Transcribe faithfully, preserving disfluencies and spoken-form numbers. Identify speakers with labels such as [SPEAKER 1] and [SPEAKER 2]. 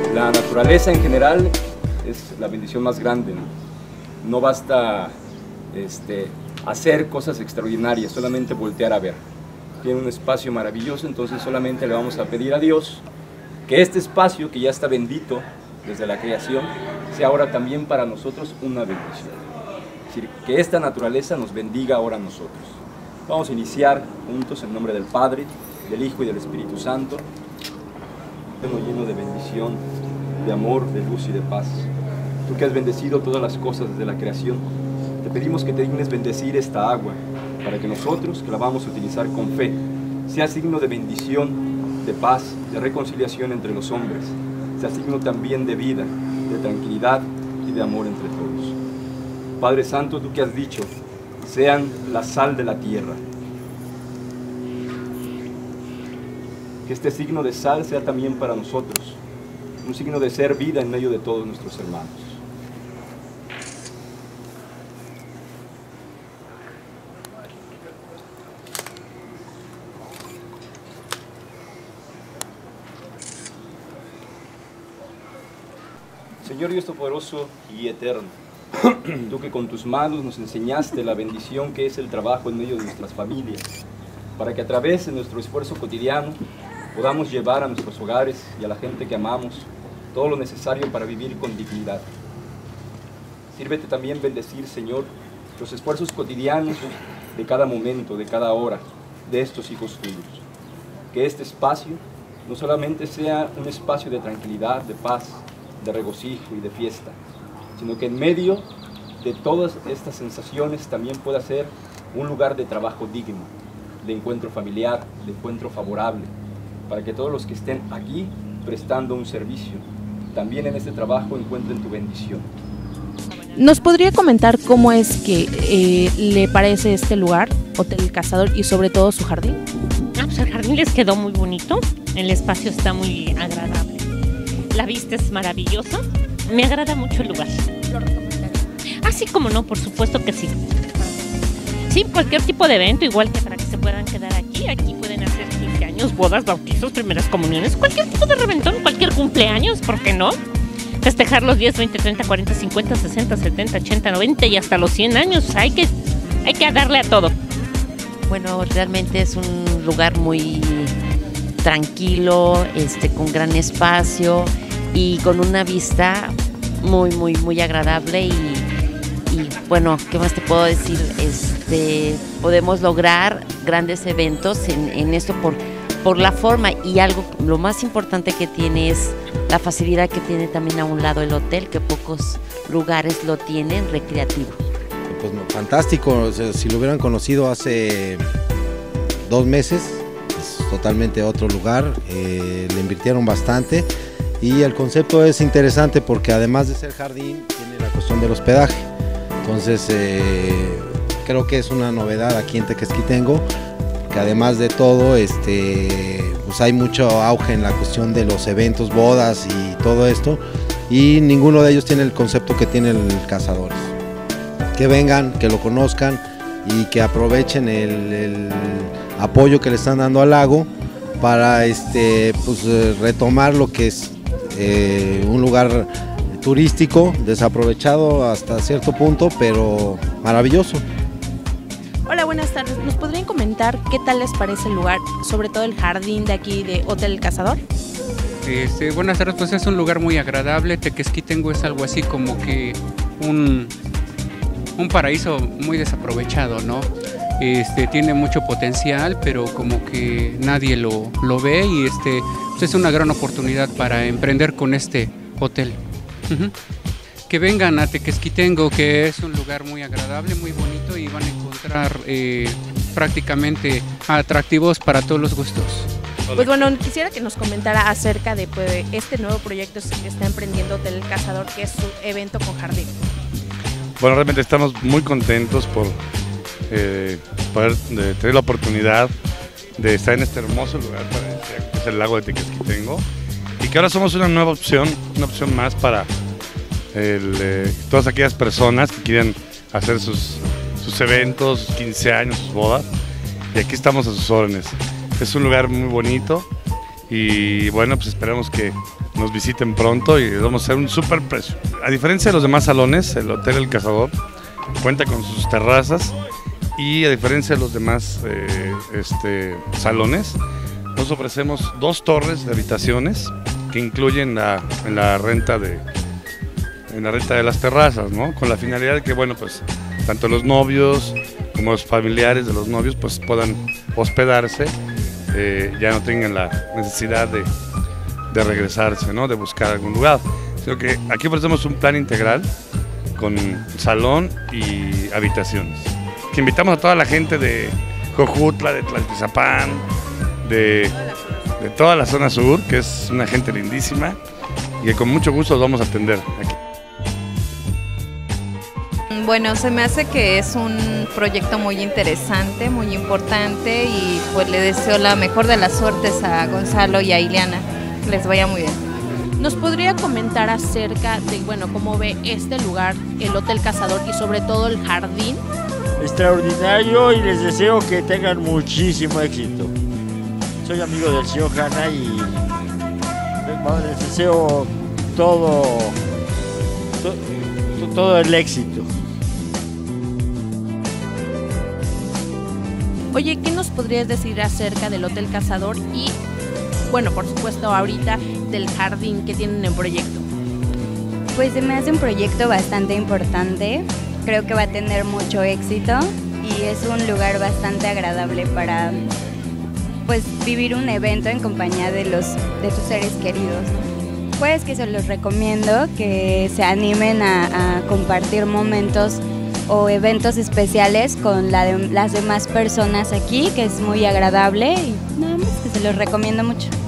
[SPEAKER 1] La naturaleza en general es la bendición más grande, ¿no? No basta este, hacer cosas extraordinarias, solamente voltear a ver. Tiene un espacio maravilloso, entonces solamente le vamos a pedir a Dios que este espacio, que ya está bendito desde la creación, sea ahora también para nosotros una bendición. Es decir, que esta naturaleza nos bendiga ahora a nosotros. Vamos a iniciar juntos en nombre del Padre, del Hijo y del Espíritu Santo, lleno de bendición, de amor, de luz y de paz. Tú que has bendecido todas las cosas desde la creación, te pedimos que te dignes bendecir esta agua, para que nosotros, que la vamos a utilizar con fe, sea signo de bendición, de paz, de reconciliación entre los hombres, sea signo también de vida, de tranquilidad y de amor entre todos. Padre Santo, tú que has dicho, sean la sal de la tierra. Que este signo de sal sea también para nosotros un signo de ser vida en medio de todos nuestros hermanos. Señor Dios Todopoderoso y eterno, tú que con tus manos nos enseñaste la bendición que es el trabajo en medio de nuestras familias, para que a través de nuestro esfuerzo cotidiano podamos llevar a nuestros hogares y a la gente que amamos todo lo necesario para vivir con dignidad. Sírvete también bendecir, Señor, los esfuerzos cotidianos de cada momento, de cada hora, de estos hijos tuyos. Que este espacio no solamente sea un espacio de tranquilidad, de paz, de regocijo y de fiesta, sino que en medio de todas estas sensaciones también pueda ser un lugar de trabajo digno, de encuentro familiar, de encuentro favorable, para que todos los que estén aquí prestando un servicio, también en este trabajo encuentren tu bendición.
[SPEAKER 2] ¿Nos podría comentar cómo es que eh, le parece este lugar, Hotel El Cazador, y sobre todo su jardín?
[SPEAKER 3] Ah, pues el jardín les quedó muy bonito, el espacio está muy agradable, la vista es maravillosa, me agrada mucho el lugar.
[SPEAKER 2] ¿Lo recomendaría?
[SPEAKER 3] Así como no, por supuesto que sí. Sí, cualquier tipo de evento, igual que para que se puedan quedar aquí, aquí pueden hacer quince años, bodas, bautizos, primeras comuniones, cualquier tipo de reventón, cualquier cumpleaños, ¿por qué no? Festejar los diez, veinte, treinta, cuarenta, cincuenta, sesenta, setenta, ochenta, noventa y hasta los cien años, hay que, hay que darle a todo.
[SPEAKER 4] Bueno, realmente es un lugar muy tranquilo, este, con gran espacio y con una vista muy, muy, muy agradable y, y bueno, ¿qué más te puedo decir? Este, podemos lograr grandes eventos en, en esto por, por la forma y algo, lo más importante que tiene es la facilidad que tiene también a un lado el hotel, que pocos lugares lo tienen, recreativo.
[SPEAKER 5] Pues fantástico, o sea, si lo hubieran conocido hace dos meses, es totalmente otro lugar, eh, le invirtieron bastante y el concepto es interesante porque además de ser jardín, tiene la cuestión del hospedaje, entonces eh, creo que es una novedad aquí en Tequesquitengo, que además de todo, este, pues hay mucho auge en la cuestión de los eventos, bodas y todo esto, y ninguno de ellos tiene el concepto que tiene el Cazadores. Que vengan, que lo conozcan y que aprovechen el, el apoyo que le están dando al lago para este, pues, retomar lo que es eh, un lugar turístico, desaprovechado hasta cierto punto, pero maravilloso.
[SPEAKER 2] Hola, buenas tardes. ¿Nos podrían comentar qué tal les parece el lugar, sobre todo el jardín de aquí de Hotel El Cazador?
[SPEAKER 6] Este, buenas tardes, pues es un lugar muy agradable. Tequesquitengo es algo así como que un... un paraíso muy desaprovechado, ¿no? Este, tiene mucho potencial, pero como que nadie lo, lo ve y este, pues es una gran oportunidad para emprender con este hotel. Uh-huh. Que vengan a Tequesquitengo, que es un lugar muy agradable, muy bonito y van a encontrar eh, prácticamente atractivos para todos los gustos.
[SPEAKER 2] Pues bueno, quisiera que nos comentara acerca de pues, este nuevo proyecto que está emprendiendo Hotel El Cazador, que es su evento con jardín.
[SPEAKER 7] Bueno, realmente estamos muy contentos por eh, poder de tener la oportunidad de estar en este hermoso lugar, para, que es el lago de Tequesquitengo, y que ahora somos una nueva opción, una opción más para el, eh, todas aquellas personas que quieren hacer sus, sus eventos, sus quince años, sus bodas, y aquí estamos a sus órdenes. Es un lugar muy bonito Y bueno, pues esperamos que nos visiten pronto y les vamos a hacer un súper precio. A diferencia de los demás salones, el Hotel El Cazador cuenta con sus terrazas y a diferencia de los demás eh, este, salones, nos ofrecemos dos torres de habitaciones que incluyen la, en la renta de en la renta de las terrazas, ¿no? Con la finalidad de que, bueno, pues tanto los novios como los familiares de los novios pues puedan hospedarse, eh, ya no tengan la necesidad de, de regresarse, ¿no? De buscar algún lugar, sino que aquí ofrecemos un plan integral con salón y habitaciones, que invitamos a toda la gente de Jojutla, de Tlaltizapán, de, de toda la zona sur, que es una gente lindísima y que con mucho gusto los vamos a atender aquí.
[SPEAKER 8] Bueno, se me hace que es un proyecto muy interesante, muy importante y pues le deseo la mejor de las suertes a Gonzalo y a Ileana, que les vaya muy bien.
[SPEAKER 2] ¿Nos podría comentar acerca de, bueno, cómo ve este lugar, el Hotel Cazador y sobre todo el jardín?
[SPEAKER 9] Extraordinario y les deseo que tengan muchísimo éxito. Soy amigo del señor Hanna y bueno, les deseo todo, to, todo el éxito.
[SPEAKER 2] Oye, ¿qué nos podrías decir acerca del Hotel Cazador y, bueno, por supuesto ahorita del jardín que tienen en proyecto?
[SPEAKER 10] Pues se me hace un proyecto bastante importante, creo que va a tener mucho éxito y es un lugar bastante agradable para pues vivir un evento en compañía de los de tus seres queridos. Pues que se los recomiendo que se animen a, a compartir momentos o eventos especiales con la de, las demás personas aquí, que es muy agradable y nada más que se los recomiendo mucho.